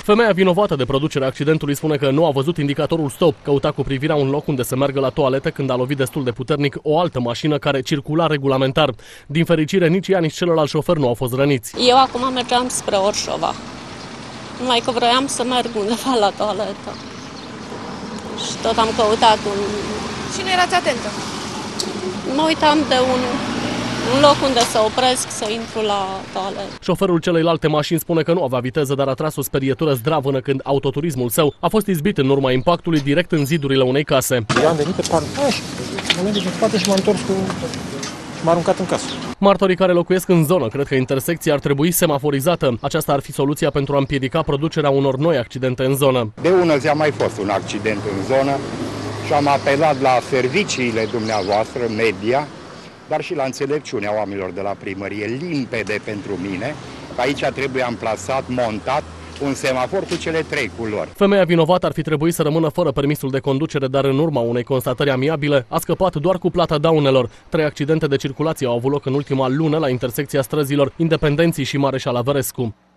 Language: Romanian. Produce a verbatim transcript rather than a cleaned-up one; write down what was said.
Femeia vinovată de producerea accidentului spune că nu a văzut indicatorul stop, căuta cu privirea un loc unde să meargă la toaletă când a lovit destul de puternic o altă mașină care circula regulamentar. Din fericire, nici ea, nici celălalt șofer nu au fost răniți. Eu acum mergeam spre Orșova, numai că vroiam să merg undeva la toaletă și tot am căutat un... Și nu erați atentă? Mă uitam de un... un loc unde să opresc, să intru la toaletă. Șoferul celeilalte mașini spune că nu avea viteză, dar a tras o sperietură zdravănă când autoturismul său a fost izbit în urma impactului direct în zidurile unei case. Eu am venit pe partaj, am venit pe spate și m-am întors cu... m-a aruncat în casă. Martorii care locuiesc în zonă cred că intersecția ar trebui semaforizată. Aceasta ar fi soluția pentru a împiedica producerea unor noi accidente în zonă. De ună zi a mai fost un accident în zonă și am apelat la serviciile dumneavoastră, media, dar și la înțelepciunea oamenilor de la primărie, limpede pentru mine, că aici trebuie amplasat, montat un semafor cu cele trei culori. Femeia vinovată ar fi trebuit să rămână fără permisul de conducere, dar în urma unei constatări amiabile a scăpat doar cu plata daunelor. Trei accidente de circulație au avut loc în ultima lună la intersecția străzilor Independenții și Mareșal Averescu.